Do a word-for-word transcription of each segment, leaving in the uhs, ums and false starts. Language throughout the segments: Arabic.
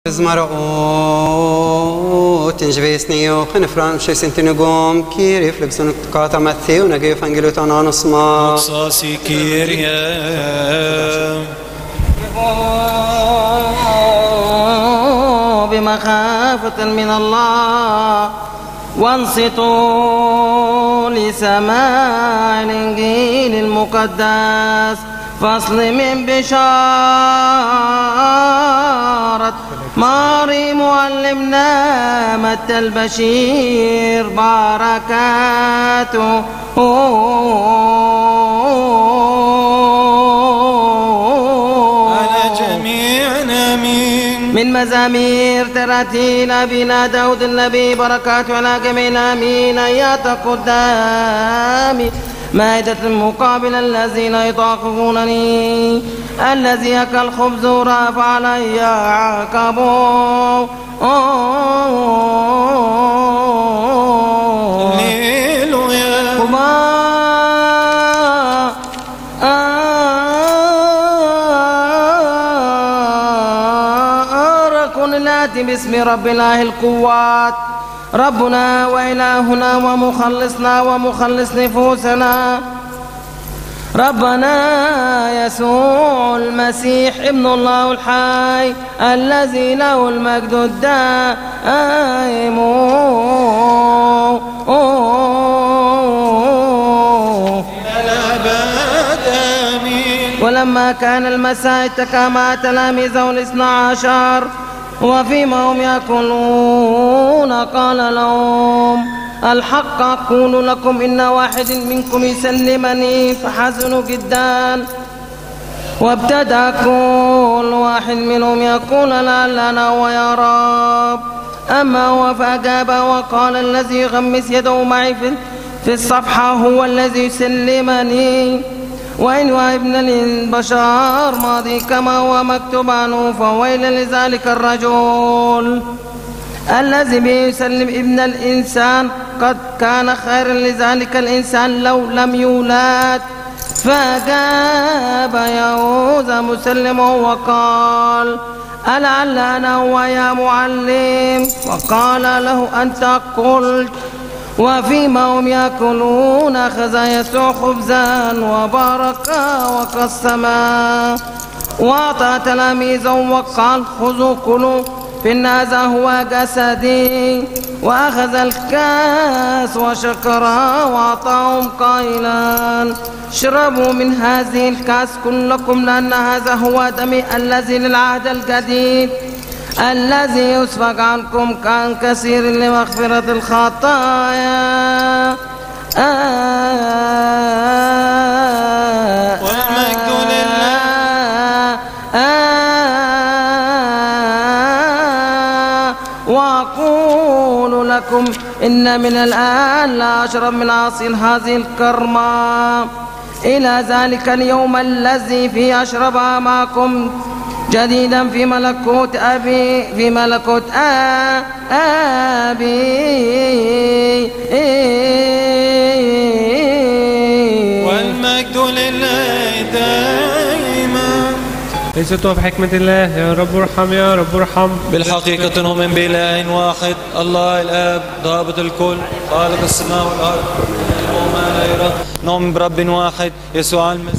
Zmara'ot, inġvisniju, xinifran xie sintinigom, kiri, flibsun kata Matthew, nagiju fangelu ta' nanusma. Nuksasi kirje. بمخافة من الله وانصتوا لسماع الإنجيل المقدس فصل من بشارة مريم معلمنا متى البشير بركاته على جميعنا آمين. من مزامير تراتيل أبينا داود النبي بركاته على جميعنا آمين. آيات قدامي مائدة المقابل الذين يطاقونني الذي أكل الخبز ورافع علي عقبه هللويا. أركن الآتي باسم رب الله القوات ربنا وإلهنا ومخلصنا ومخلص نفوسنا ربنا يسوع المسيح ابن الله الحي الذي له المجد الدائم إلى الأبد آمين. ولما كان المساء اتكى مع تلاميذه الاثنى عشر وفيما هم يأكلون قال لهم الحق أقول لكم إن واحد منكم يسلمني فحزنوا جدا. وابتدأ كل واحد منهم يقول لعلنا هو يا رب. أما هو فأجاب وقال الذي يغمس يده معي في الصفحة هو الذي يسلمني. وإن ابن البشر ماضي كما هو مكتوب عنه فويل لذلك الرجل الذي بيسلم ابن الإنسان. قد كان خيرا لذلك الإنسان لو لم يولد. فأجاب يهوذا مسلما وقال ألعل أنا هو يا معلم. وقال له أنت قلت. وفيما هم يأكلون أخذ يسوع خبزا وبارك وقسما وأعطى تلاميذه وقال خذوا كلوا فإن هذا هو جسدي. وأخذ الكاس وشكرها وأعطاهم قائلا اشربوا من هذه الكاس كلكم لأن هذا هو دمي الذي للعهد الجديد الذي يسفك عنكم كان كثير لمغفرة الخطايا. والمجد لله. وأقول لكم إن من الآن لا أشرب من عصير هذه الكرمة إلى ذلك اليوم الذي فيه أشربها معكم جديدا في ملكوت أبي في ملكوت أبي. والمجد لله دائما. ليست بحكمة الله يا رب ارحم يا رب ارحم. بالحقيقة نؤمن بإله واحد الله الآب ضابط الكل خالق السماء والأرض وما لا يرى. نؤمن برب واحد يسوع المسيح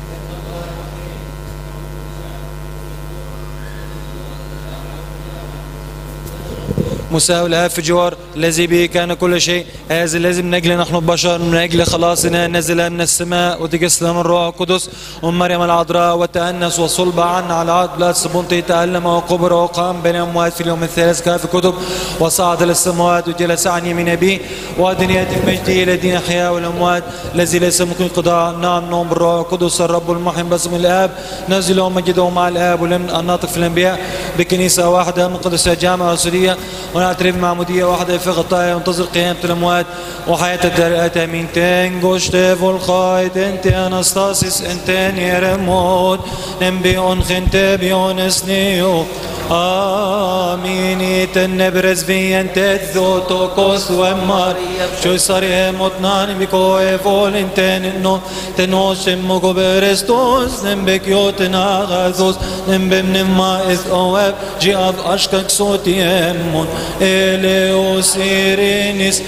مساوي الآب في جوار الذي به كان كل شيء. هذا الذي من أجل نحن البشر من أجل خلاصنا نزل من السماء وتجسد من الروح القدس ومريم العذراء وتأنس وصلب عنا على عهد بلاد سبونتي تألم وقبر وقام بين الأموات في اليوم الثالث كما في الكتب وصعد للسماوات وجلس عن يمين أبيه ودنيا المجد إلى دين الحياة والأموات الذي ليس ممكن قضاء. نعم نؤمن بالروح القدس الرب المحيي باسم الآب نزل ومجده مع الآب ولن الناطق في الأنبياء بكنيسة واحدة مقدسة جامعة رسولية ونعترف معمودية واحدة في غطايا وننتظر قيامة الأموات وحياة الدرقة. من تنجوش تفول خايد انت أنستاسيس انت نيرمود نبيون خنت بيون اسنيو آمين تنبرز في أنت ذوتو كوس ومار شو صار مطنان بكو فول انتن إنه تنوش مكو برستوس نمبك يوتنا غازوس نمبم نما إذ أواب جياب أشكك صوتي أمون إليو سيرينيس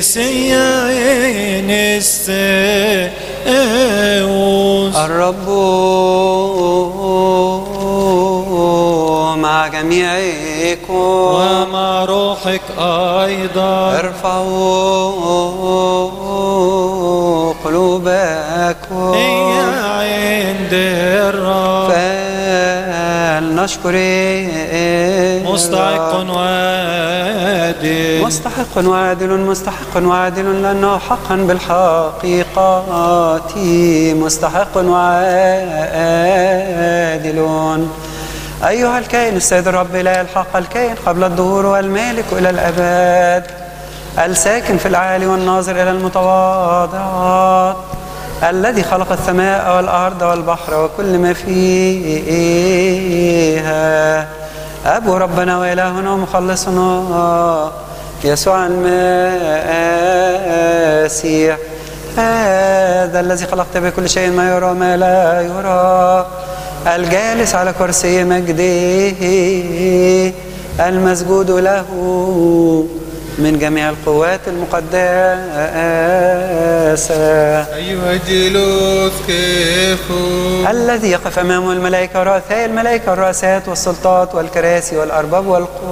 ثيسيينيس الرب مع جميعكم ومع روحك أيضا. ارفعوا قلوبكم عند الرب فلنشكر مستحق وعادل مستحق وعادل مستحق وعادل لأنه حقا بالحقيقة مستحق وعادل. أيها الكائن السيد الرب إله الحق الكائن قبل الدهور والمالك إلى الأبد الساكن في العالي والناظر إلى المتواضعات الذي خلق السماء والأرض والبحر وكل ما فيها أبو ربنا وإلهنا ومخلصنا يسوع المسيح هذا الذي خلقت بكل شيء ما يرى ما لا يرى الجالس على كرسي مجده المسجود له من جميع القوات المقدسة. أيها الجلوس كيفو الذي يقف أمامه الملائكة ورؤساء الملائكة والرؤسات والسلطات والكراسي والأرباب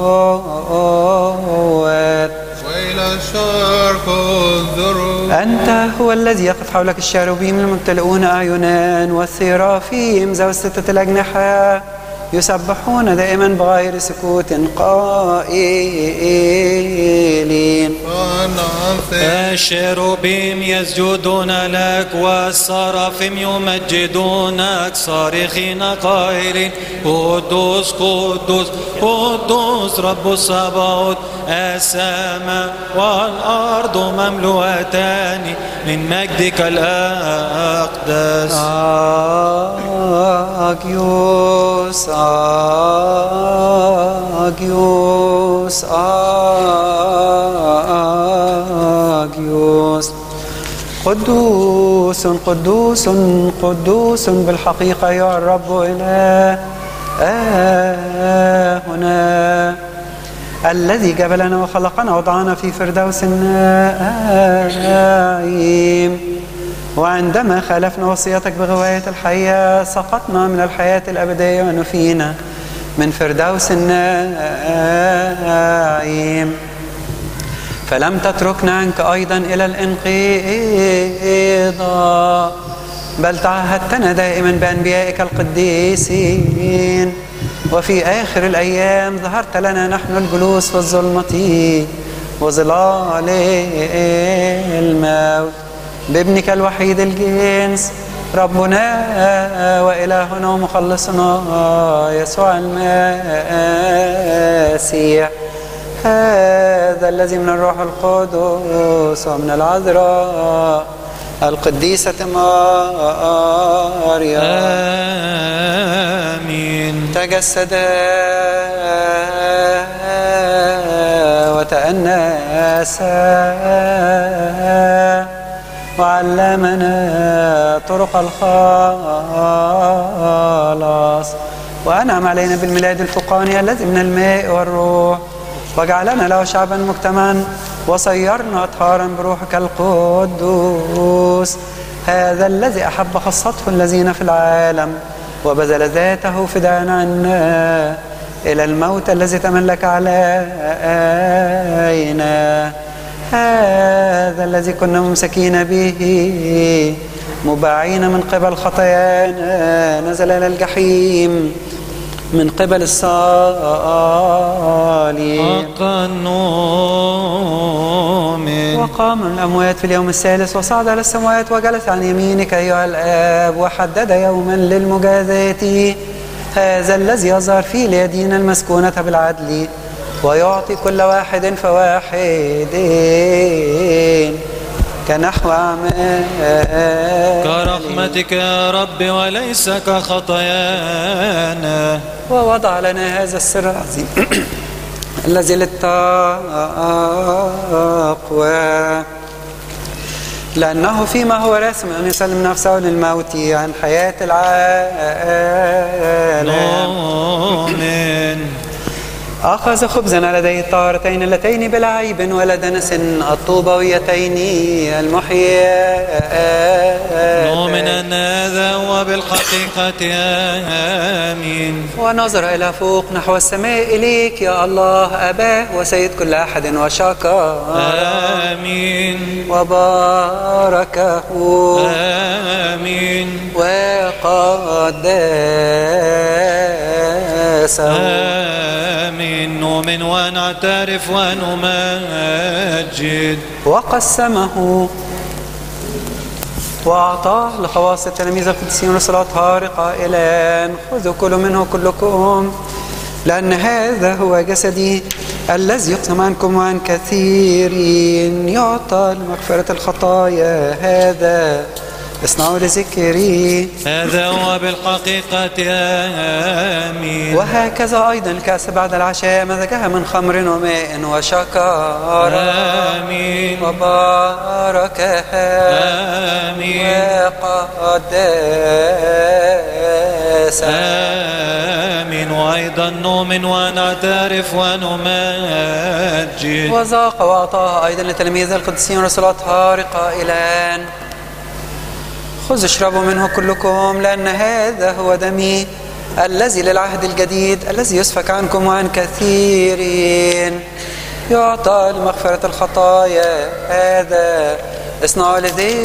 والقوات وإلى الشرق انظروا. أنت هو الذي يقف حولك الشاروبيم الممتلئون أعينا والسرافيم ذوي الستة الأجنحة يسبحون دائما بغير سكوت قائلين. الشاروبيم يسجدون لك والسرافيم يمجدونك صارخين قائلين قدوس قدوس قدوس رب الصباوت السماء والأرض مملوءتان من مجدك الأقدس. أجيوس أجيوس أجيوس قدوس قدوس قدوس بالحقيقة يا الرب إله هنا الذي جبلنا وخلقنا وضعنا في فردوس النعيم وعندما خالفنا وصيتك بغواية الحياة سقطنا من الحياة الأبدية ونفينا من فردوس النعيم فلم تتركنا عنك أيضا إلى الانقضاء بل تعهدتنا دائما بأنبيائك القديسين وفي آخر الأيام ظهرت لنا نحن الجلوس في الظلمة وظلال الموت بابنك الوحيد الجنس ربنا وإلهنا ومخلصنا يسوع المسيح هذا الذي من الروح القدس ومن العذراء القديسة مريم آمين تجسد وتأنس وعلمنا طرق الخلاص وأنعم علينا بالميلاد الفوقاني الذي من الماء والروح وجعلنا له شعبا مجتمعا وصيرنا أطهارا بروحك القدوس هذا الذي أحب خاصته الذين في العالم وبذل ذاته فداء عنا إلى الموت الذي تملك علينا هذا الذي كنا ممسكين به مباعين من قبل خطايانا نزل إلى الجحيم من قبل الصالحين حقا نؤمن وقام من الأموات في اليوم الثالث وصعد إلى السماوات وجلس عن يمينك أيها الآب وحدد يوما للمجازاة هذا الذي يظهر فيه ليدين المسكونة بالعدل ويعطي كل واحد فواحد كنحو أعمال كرحمتك يا رب وليس كخطايانا. ووضع لنا هذا السر العظيم الذي للتقوى، لأنه فيما هو راسم أن يسلم نفسه للموت عن حياة العالم آمين. أخذ خبزنا لديه الطاهرتين اللتين بلا عيب ولا دنس الطوبويتين المحييان. نؤمن أن هذا هو بالحقيقة. آمين. ونظر إلى فوق نحو السماء إليك يا الله أباه وسيد كل أحد وشكر. آمين. وباركه. آمين. وقدسه. آمين. نؤمن ونعترف ونمجد. وقسمه وأعطاه لخواص التلاميذ القديسين والصلاة قائلا خذوا كلوا منه كلكم لأن هذا هو جسدي الذي يقسم عنكم وعن كثيرين يعطى لمغفرة الخطايا، هذا اصنعوا لذكري. هذا هو بالحقيقة. آمين. وهكذا أيضا الكأس بعد العشاء مزجها من خمر وماء وشكر. آمين. وباركها. آمين. وقدسها. آمين. وأيضا نؤمن ونعترف ونمجد. وذاق وأعطاها أيضا لتلاميذ القديسين والرسولات قائلا خذوا اشربوا منه كلكم لأن هذا هو دمي الذي للعهد الجديد الذي يسفك عنكم وعن كثيرين يعطى لمغفرة الخطايا، هذا اصنعوا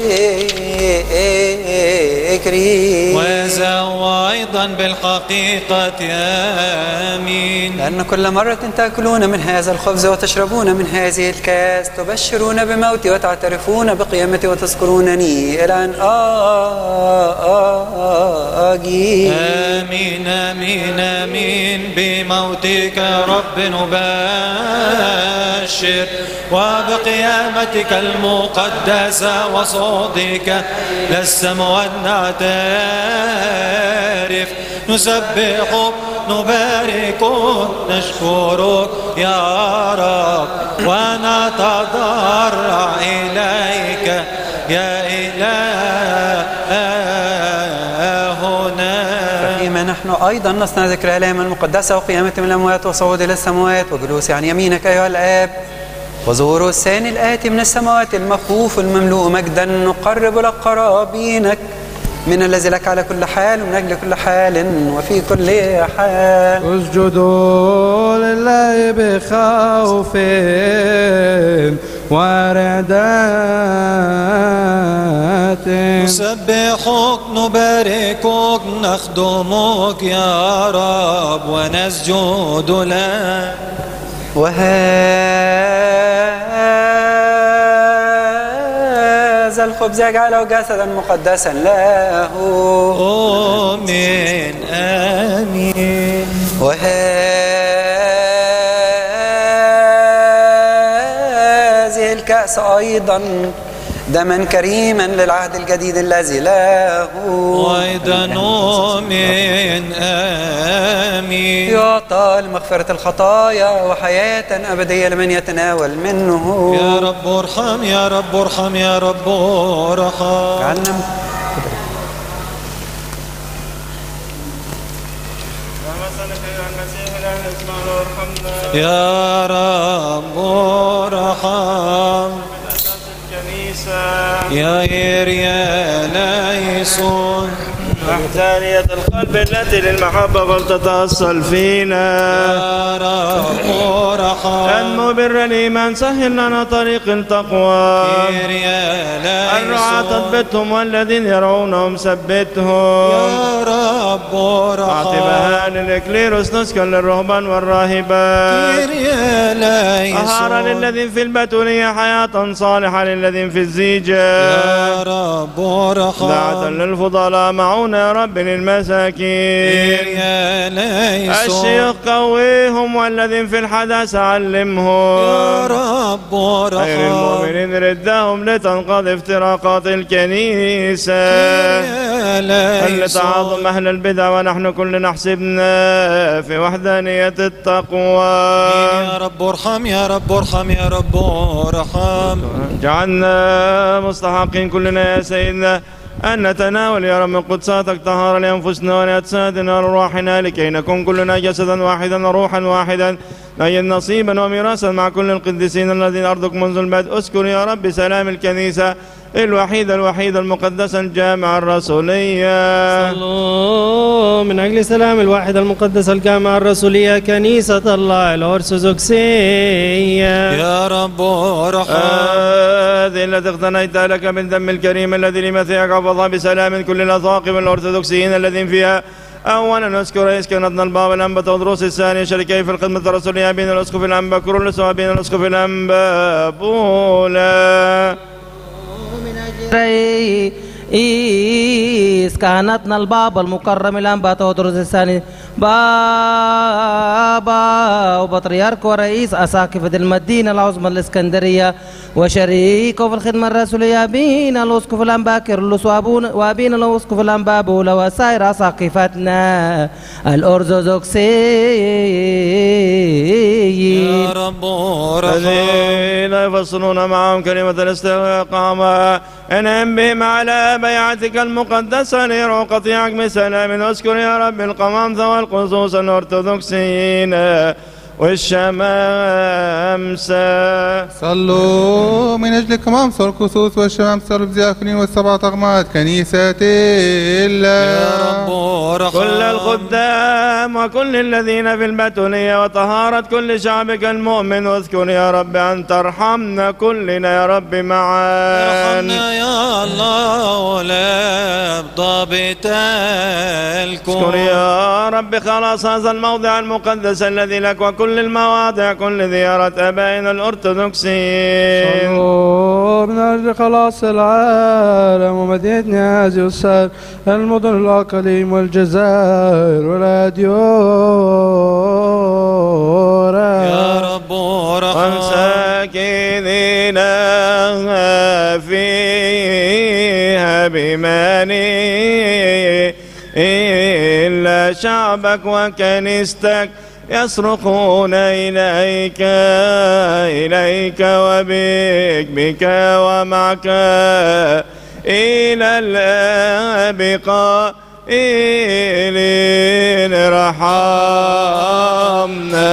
لذكري. وهذا هو أيضا بالحقيقة. آمين. لأن كل مرة تأكلون من هذا الخبز وتشربون من هذه الكاس تبشرون بموتي وتعترفون بقيامتي وتذكرونني إلى أن آجي. آمين. آمين. آمين. بموتك يا رب نبشر وبقيامتك المقدسة وصعودك للسماوات نعترف نسبحك نباركك نشكرك يا رب ونتضرع إليك يا إلهنا. فيما نحن أيضا نصنع ذكر الآلام المقدسة وقيامة من الأموات وصعود إلى السماوات وجلوس عن يمينك أيها الآب وظهوره الثاني الآتي من السماوات المخوف المملوء مجدا نقرب لك قرابينك من الذي لك على كل حال ومن أجل كل حال وفي كل حال. اسجدوا لله بخوف ورعدات نسبحك نباركك نخدمك يا رب ونسجد لك. وهذا الخبز يجعله جسدا مقدسا له. آمين. آمين. وهذه الكأس أيضا دما كريما للعهد الجديد الذي له. وأيضا نؤمن. آمين. يعطى لمغفرة الخطايا وحياة أبدية لمن يتناول منه. يا رب ارحم يا رب ارحم يا رب ارحم. تعلم يا رب ارحم. يا إيريا ليسون وحدانية القلب التي للمحبة فلتتأصل فينا. يا رب ارحم. أنمو بر الإيمان سهل لنا طريق التقوى. إيريا ليسون الرعاة تثبتهم والذين يرونهم ثبتهم. يا رب رب ارحم. اعتبها للإكليروس نسكا للرهبان والراهبات. كيريا ليسون. أهارا للذين في البتولية حياة صالحة للذين في الزيجة. يا رب ارحم. دعة للفضلاء معونا يا رب للمساكين. كيريا ليسون. الشيوخ قويهم والذين في الحدث علمهم. يا رب ارحم. غير المؤمنين ردهم لتنقضي افتراقات الكنيسة. اللي تعاظم أهل البدع ونحن كلنا حسبنا في وحدانية التقوى. يا رب ارحم يا رب ارحم يا رب ارحم. جعلنا مستحقين كلنا يا سيدنا أن نتناول يا رب من قدساتك طهارة لأنفسنا ولأجسادنا وأرواحنا لكي نكون كلنا جسدا واحدا وروحا واحدا نجد نصيبا وميراثا مع كل القديسين الذين أرضك منذ البدء. اذكر يا رب سلام الكنيسة الوحيدة الوحيدة المقدسة الجامعة الرسولية. صلوا من أجل سلام الواحدة المقدسة الجامعة الرسولية كنيسة الله الأرثوذكسية. يا رب ارحم. هذه التي اقتنيت لك من دم الكريم الذي لمثلك حفظها بسلام كل الأطاقم الأرثوذكسيين الذين فيها. أولا نذكر رئيس كنتنا البابا الأنبا تودروس الثاني شريكي في الخدمة الرسولية بين الأسقف الأنبا كورولوس وبين الأسقف الأنبا بولا. رئيس كهنتنا البابا المكرم الأنبا تودروس الثاني بابا وبطريرك ورئيس أساقفة المدينة العظمى الإسكندرية وشريكه في الخدمة الرسولية بين الأسقف الأنبا كيرلس وبين الأسقف الأنبا بولا وسائر أساقفتنا الأرثوذكسيين. يا رب ارحم. الذين يفصلون معهم كلمة الاستقامة انعم بهم على بيعتك المقدسة ليروا قطيعك بسلام. اذكر يا رب القمامسة والقصوص الأرثوذكسيين والشمامسة. صلوا من أجل القمامسة والقصوص والشمامسة والدياقونين والسبعة أقمات كنيسة الله. يا رب ارحم. كل الخدام وكل الذين في البتولية وطهارة كل شعبك المؤمن. واذكر يا رب أن ترحمنا كلنا يا رب معا. ارحمنا يا الله ولا ضابط الكون. اذكر يا رب خلاص هذا الموضع المقدس الذي لك وكل المواضع كل زيارة أبائنا الأرثوذكسيين. صلوا من أجل خلاص العالم ومدينة هذه السائر المدن الأقاليم والجزائر والأديورة. يا رب ارحم. ومساكنين فيها بماني إلا شعبك وكنيستك يصرخون إليك إليك وبك بك ومعك إلى الأبقاء إلين ارحمنا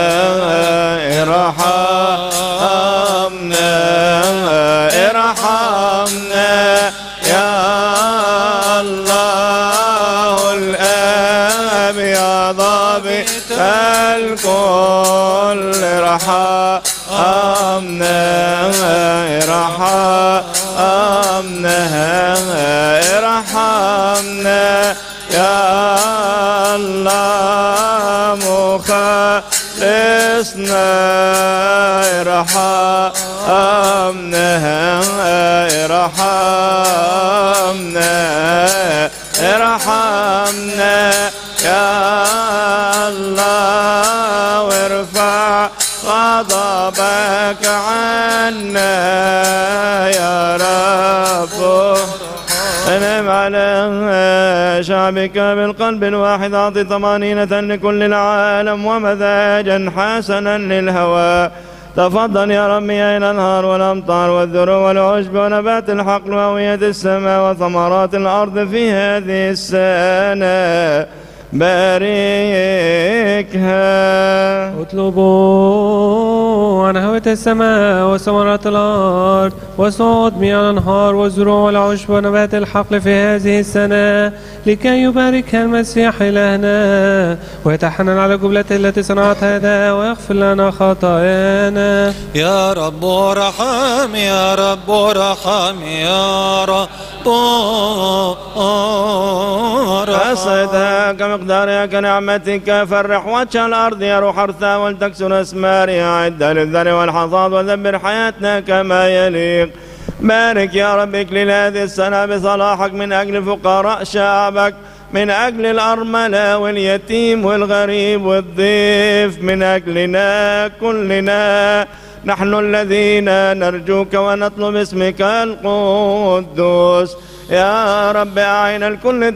ارحمنا ارحمنا يا الله الآب يا ضابط الكل ارحمنا ارحمنا ارحمنا يا الله مخلصنا ارحمنا ارحمنا ارحمنا يا الله وارفع غضبك عنا يا رب. انعم على شعبك بالقلب الواحد اعطي طمانينة لكل العالم ومزاجا حسنا للهوى. تفضل يا ربي إلى الأنهار والأمطار والذروة والعشب ونبات الحقل وهوية السماء وثمرات الأرض في هذه السنة باركها. اطلبوا عن هوية السماء وثمرات الأرض وصعود مياه الأنهار والزروع والعشب ونبات الحقل في هذه السنة لكي يباركها المسيح إلهنا ويتحنن على جبلته التي صنعت هذا ويغفر لنا خطايانا. يا رب ارحم يا رب ارحم يا رب أصيتها كمقدارها كنعمتك، فرح وجه الأرض يروح حرثها ولتكسر أسمارها، عد للذر والحصاد وذبر حياتنا كما يليق. بارك يا رب إكليل هذه السنة بصلاحك من أجل فقراء شعبك، من أجل الأرملة واليتيم والغريب والضيف، من أجلنا كلنا نحن الذين نرجوك ونطلب اسمك القدوس. يا رب أعين الكل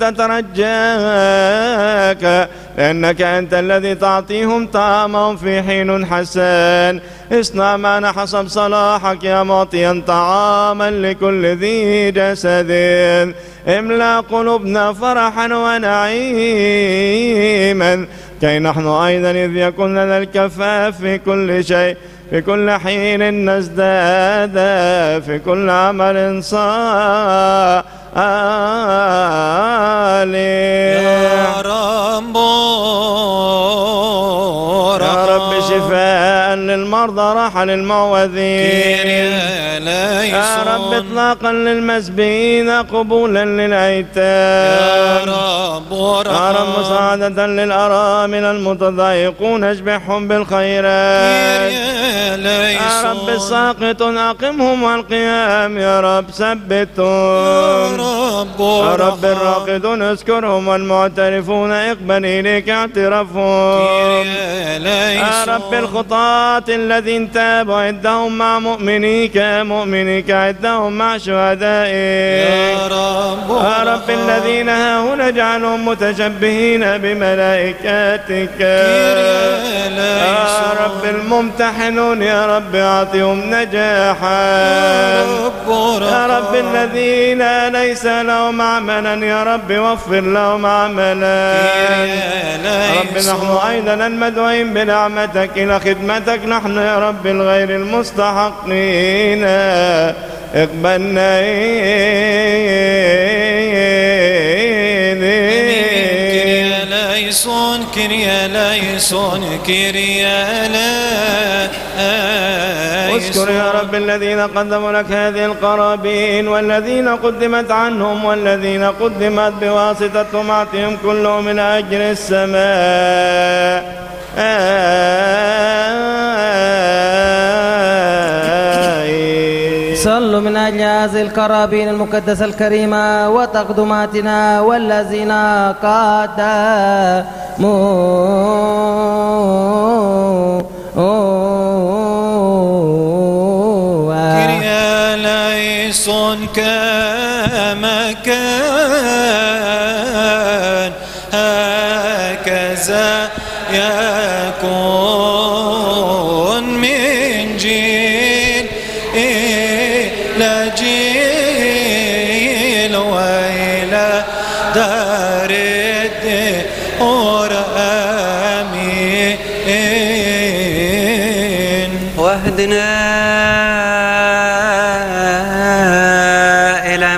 تترجاك، لأنك أنت الذي تعطيهم طعامهم في حين حسن. اصنع معنا حسب صلاحك يا معطيا طعاما لكل ذي جسد. املأ قلوبنا فرحا ونعيما، كي نحن أيضا إذ يكون لنا الكفاف في كل شيء في كل حين نزداد في كل عمل صالح. يا رب يا رب شفاء للمرضى، راحة للمعوذين، يا رب اطلاقا للمسبين، قبولا للأيتام، يا رب يا رب مساعدة للأرامل المتضايقون، اشبعهم بالخيرات. يا رب الساقط أقمهم والقيام، يا رب ثبتهم. يا رب الراقدون اذكرهم والمعترفون اقبل إليك اعترافهم. يا رب الخطاة الذين تابوا عدهم مع مؤمنيك، مؤمنيك عدهم مع شهدائك. يا رب يا رب الذين هاهنا اجعلهم متشبهين بملائكتك. يا رب الممتحنون يا رب اعطهم نجاحا. يا رب الذين ليس لهم عملا يا رب وفر لهم عملا. يا رب نحن أيضا المدعوين بنعمتك إلى خدمتك، نحن يا رب الغير المستحقين، اقبلنا ليسون كريا ليسون كريا اذكر يا رب الذين قدموا لك هذه القرابين، والذين قدمت عنهم، والذين قدمت بواسطتهم، اعطهم كلهم من أجر السماء. صلوا من أجل هذه القرابين المقدسة الكريمة وتقدماتنا والذين قدموا كريا ليسون كما كان هكذا يكون من جيل إلى جيل وإلى دار الدهور آمين. واهدنا إلى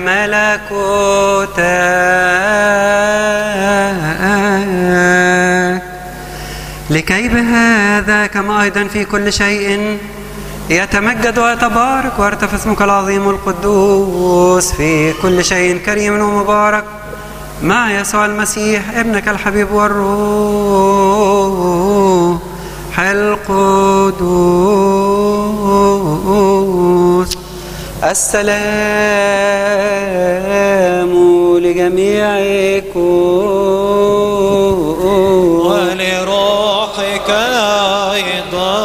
ملكوتك، لكي بهذا كما أيضا في كل شيء يتمجد ويتبارك ويرتفع اسمك العظيم القدوس في كل شيء كريم ومبارك مع يسوع المسيح ابنك الحبيب والروح القدوس. السلام لجميعكم ولروحك أيضا.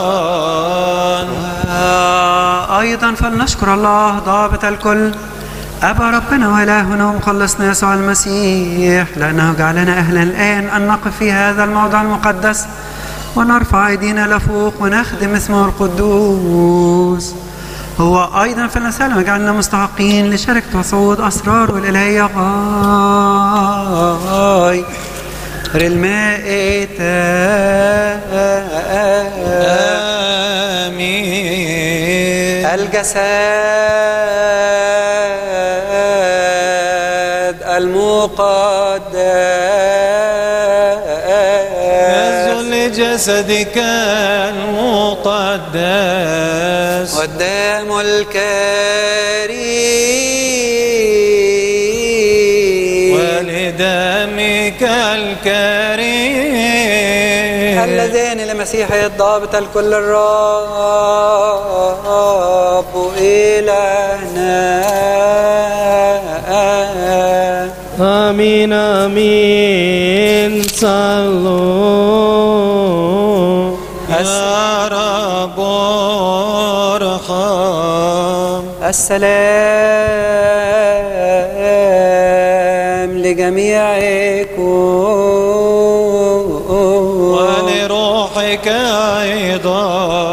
أيضا فلنشكر الله ضابط الكل أبا ربنا وإلهنا ومخلصنا يسوع المسيح، لأنه جعلنا أهلا الآن أن نقف في هذا الموضع المقدس ونرفع أيدينا لفوق ونخدم اسمه القدوس. هو أيضا فلنسأله وجعلنا مستحقين لشركة وصعود أسرار والإلهية غاية المائتة. آمين. الجسد المقدس جسدك المقدس والدم الكريم ولدمك الكريم اللذين لمسيحه الضابط الكل الرب إلهنا. آمين آمين. صلوا يا رب ارحم. السلام لجميعكم ولروحك أيضا.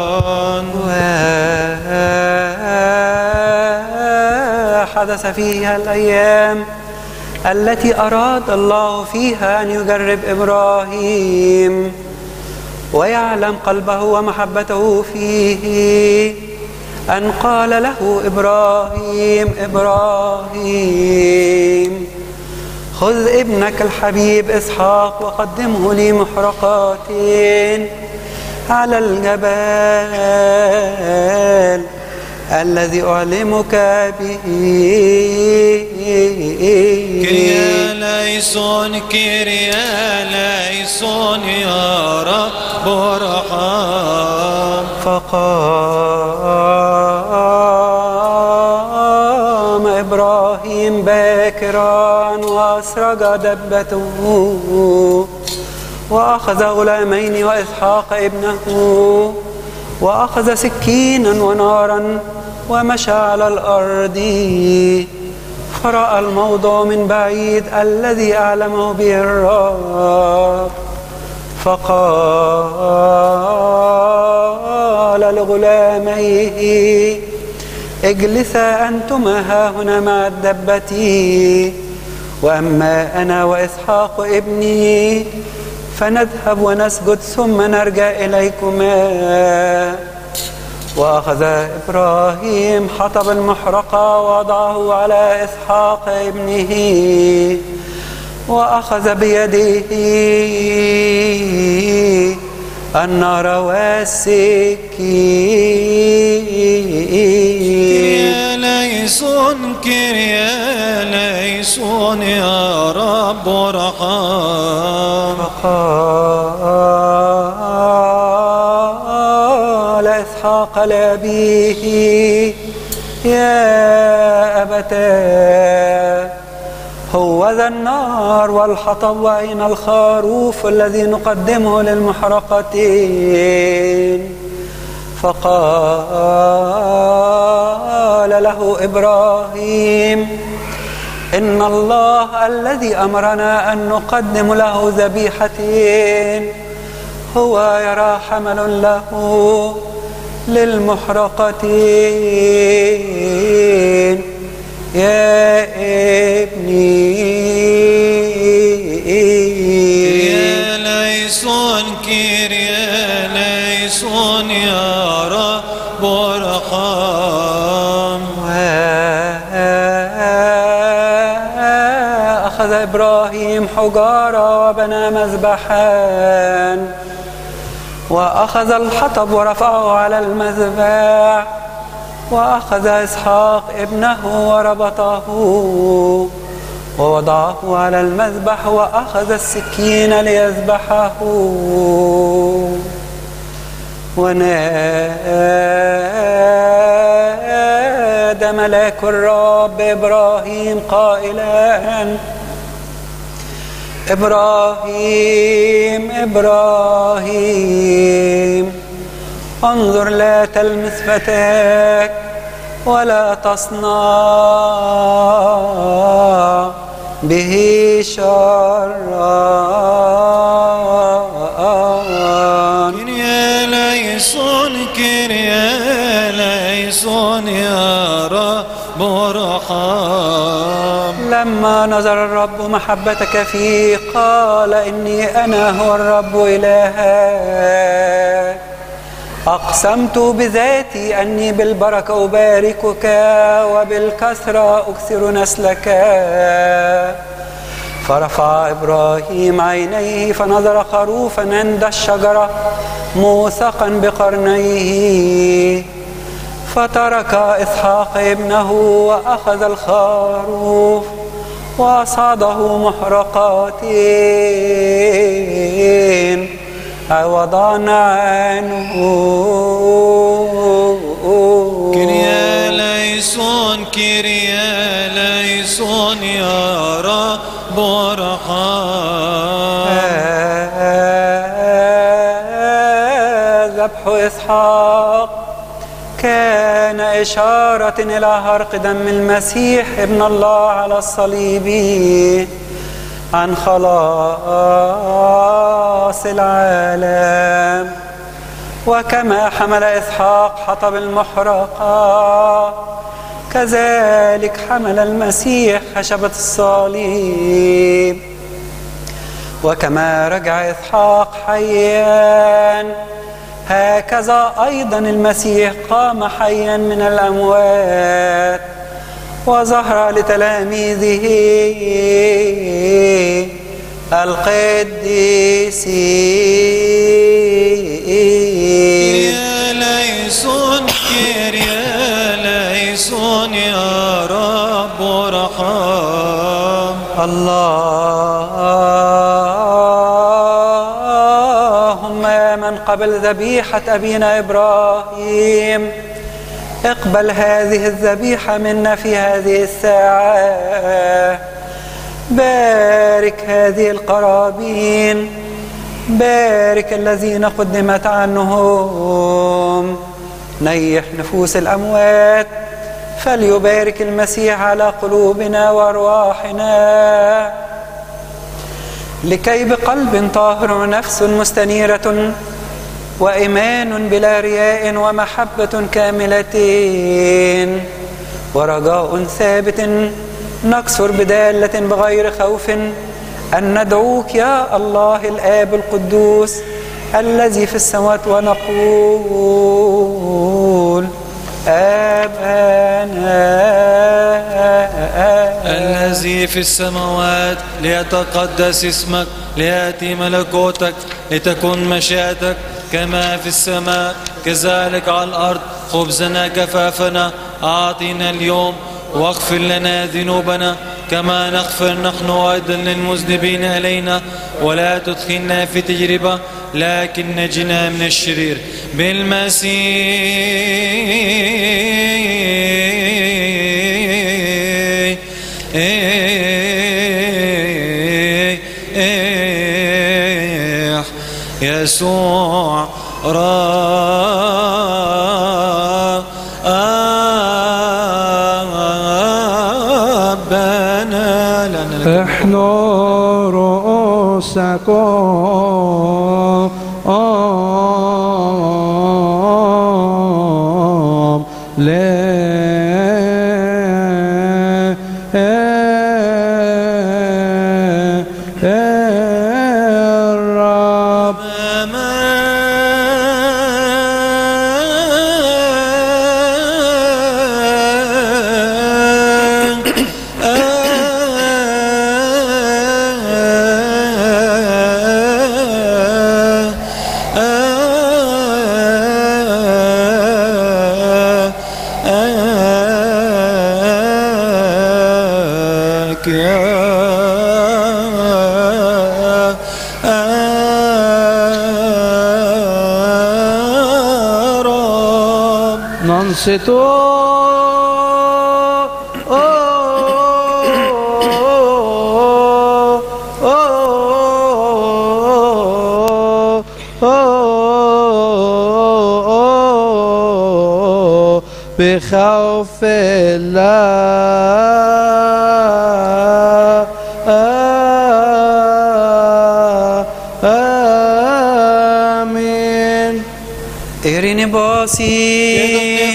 وحدث فيها الأيام التي أراد الله فيها أن يجرب إبراهيم ويعلم قلبه ومحبته فيه، أن قال له إبراهيم إبراهيم خذ ابنك الحبيب إسحاق وقدمه لي محرقات على الجبل الذي أعلمك به. كريا ليسون كريا ليسون يا رب ارحم. فقام إبراهيم باكرا وأسرج دبته وأخذ غلامين وإسحاق ابنه وأخذ سكينا ونارا ومشى على الأرض، فرأى الموضع من بعيد الذي أعلمه به الرب، فقال لغلاميه اجلسا أنتما هاهنا مع الدبة، وأما أنا وإسحاق ابني فنذهب ونسجد ثم نرجع إليكما. وأخذ إبراهيم حطب المحرقة ووضعه على إسحاق ابنه، وأخذ بيده النار والسكين. كريا ليسون كريا ليسون يا رب ارحم. فقال إسحاق لأبيه يا أبتاه هو ذا النار والحطب وأين الخروف الذي نقدمه للمحرقتين؟ فقال له إبراهيم إن الله الذي أمرنا أن نقدم له ذبيحتين هو يرى حمل له للمحرقتين. يا ابني كريا ليسون كريا ليسون يا رب ارحم. أخذ إبراهيم حجارة وبنى مذبحا، وأخذ الحطب ورفعه على المذبح، وأخذ إسحاق ابنه وربطه ووضعه على المذبح، وأخذ السكين ليذبحه. ونادى ملاك الرب إبراهيم قائلا إبراهيم إبراهيم انظر لا تلمس فتاك ولا تصنع به شرا. كريا ليسون كريا ليسون يا رب ارحم. لما نظر الرب محبتك فيه قال إني أنا هو الرب إلهك، أقسمت بذاتي أني بالبركة أباركك وبالكثرة أكثر نسلك. فرفع إبراهيم عينيه فنظر خروفا عند الشجرة موثقا بقرنيه، فترك إسحاق ابنه وأخذ الخروف وأصعده محرقتين عوضا عنه. كريا ليسون كريا ليسون يا رب ارحم. ذبح إسحاق كان إشارة إلى هرق دم المسيح ابن الله على الصليب عن خلاص العالم. وكما حمل إسحاق حطب المحرقة كذلك حمل المسيح خشبة الصليب. وكما رجع إسحاق حيا هكذا أيضا المسيح قام حيا من الأموات وظهر لتلاميذه القديسين. كريا ليسون كريا ليسون يا رب ارحم. اللهم يا من قبل ذبيحة أبينا إبراهيم اقبل هذه الذبيحة منا في هذه الساعة. بارك هذه القرابين، بارك الذين قدمت عنهم، نيح نفوس الأموات، فليبارك المسيح على قلوبنا وأرواحنا، لكي بقلب طاهر ونفس مستنيرة وإيمان بلا رياء ومحبة كاملتين ورجاء ثابت نكسر بدالة بغير خوف أن ندعوك يا الله الآب القدوس الذي في السماوات ونقول آبانا الذي في السماوات ليتقدس اسمك، ليأتي ملكوتك، لتكن مشيئتك كما في السماء كذلك على الأرض. خبزنا كفافنا أعطينا اليوم، واغفر لنا ذنوبنا كما نغفر نحن أيضا للمذنبين إلينا، ولا تدخلنا في تجربة لكن نجنا من الشرير بالمسيح يسوع ربنا. احنوا رؤوسكم بخوف الله. آمين. إيريني باسي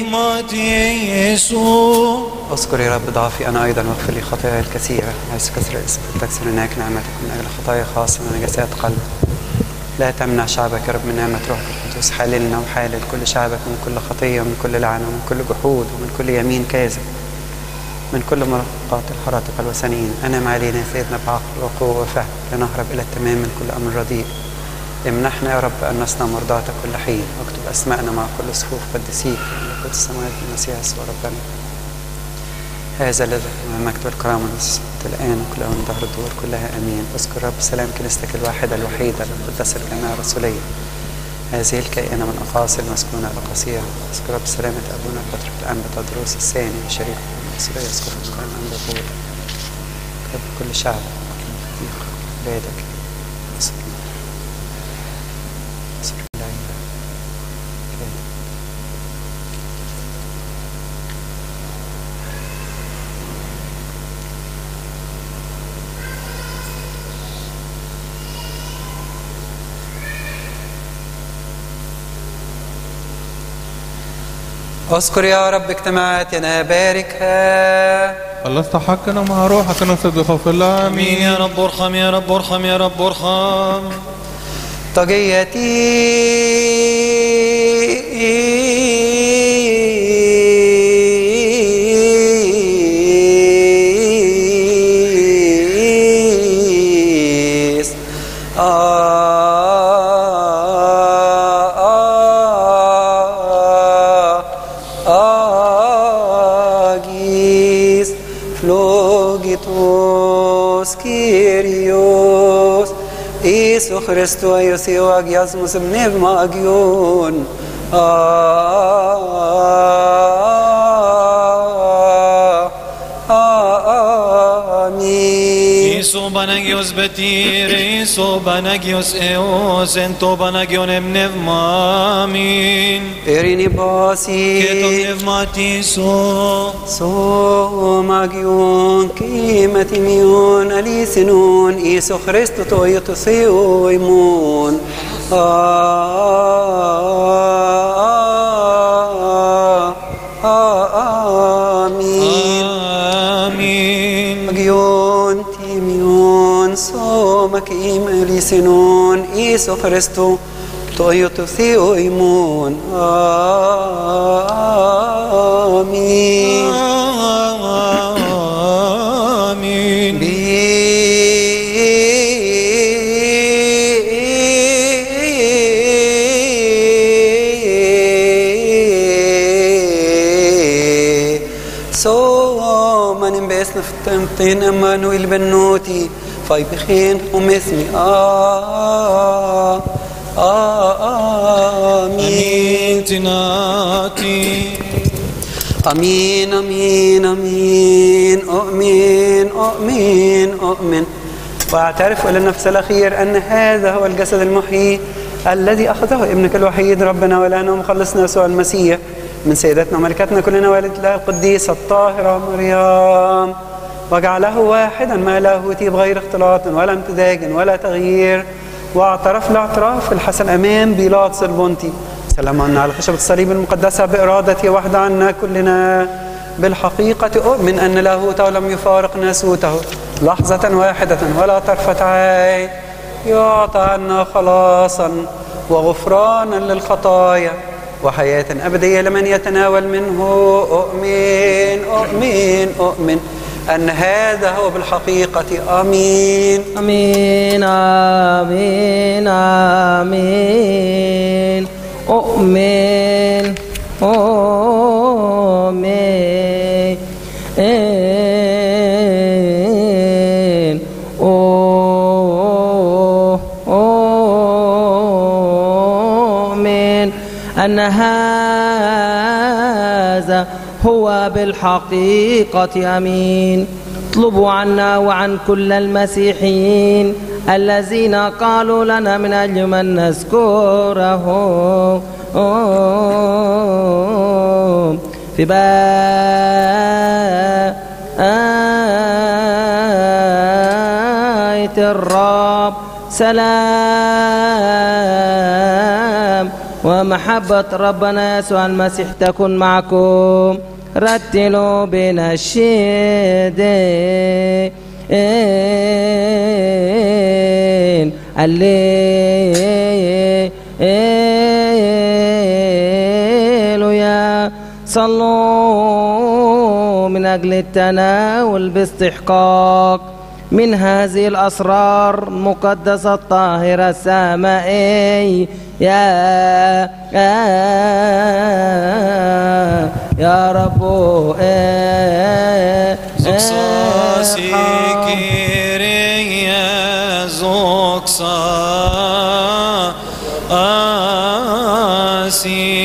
يسوع. اذكر يا رب ضعفي أنا أيضا واغفر لي خطاياي الكثيرة، حيث كثر اسمك تكسر هناك نعمتك من أجل خطايا خاصة من نجاسات قلب. لا تمنع شعبك يا رب من نعمة روحك القدوس، حللنا وحالل كل شعبك من كل خطية ومن كل لعنة ومن كل جحود ومن كل يمين كاذب. من كل مرقات الحرائق الوثنيين. أنعم علينا يا سيدنا بعقل وقوة وفهم لنهرب إلى التمام من كل أمر رديء. امنحنا يا رب أن نصنع مرضاة كل حين، واكتب أسماءنا مع كل صفوف قدسيك ملكوت السماوات المسيح يسوع ربنا. هذا الذي المجد والكرامة والسلطة الآن وكل أوان ظهر الدور كلها آمين. اذكر رب سلام كنيستك الواحدة الوحيدة المقدسة الجامعة الرسولية، هذه الكائنة من أقاصي المسكونة الأقاصية. اذكر رب سلامة أبونا البطرك الأنبا تدروس الثاني وشريك المصرية. اذكر القرآن أنبا بول رب كل شعب بلادك. اذكر يا رب اجتماعاتنا باركها. خلصت حقنا مع روحك نصد خوف الله. امين يا رب ارحم يا رب ارحم يا رب ارحم. طغيتي آجيس فلوجيتوس كيريوس إيسو خريستو أيوسيو أجياسموس بنيف ماجيون آمين. إيسو باناجيوس بتير إيسو باناجيوس إيوس إنتو باناجيون ابنف مامين. إريني باسي كتو ابنف ماتيسو سو ماجيون كيمة ميون أليسنون إيسو خريستو تويتو سيو إيمون آمين. آمين. ماجيون تيميون سو مكيم أليسنون إيسو خريستو تويتو سيو إيمون آمين. آمين. سو من باسم فتنتين أمانويل بنوتي فاي بخين أم اسمي آه آمين. تناتي أمين أمين أمين أؤمن أؤمن أؤمن وأعترف إلى النفس الأخير أن هذا هو الجسد المحيي الذي أخذه ابنك الوحيد ربنا ولنا ومخلصنا يسوع المسيح من سيدتنا وملكتنا كلنا والد الله القديسة الطاهرة مريم، وجعله واحدا مع لاهوتي بغير اختلاط ولا امتزاج ولا تغيير، واعترف الاعتراف الحسن أمام بيلاطس البنطي. سلام عنا على خشبة الصليب المقدسة بإرادتي وحده عنا كلنا. بالحقيقة أؤمن أن لاهوته لم يفارق ناسوته لحظة واحدة ولا طرفة عين، يعطى عنا خلاصا وغفرانا للخطايا وحياة أبدية لمن يتناول منه. أؤمن أؤمن أؤمن أن هذا هو بالحقيقة. آمين آمين آمين آمين. أؤمن أؤمن أؤمن أن هذا هو بالحقيقة. آمين. اطلبوا عنا وعن كل المسيحيين الذين قالوا لنا من أجل من نذكره في بيت الرب سلام ومحبة ربنا يسوع المسيح تكن معكم. رتلوا بنشيد هللويا. صلوا من أجل التناول باستحقاق من هذه الأسرار المقدسة الطاهرة السمائية يا يا, يا رب زوكساسي كيريا زوكساسي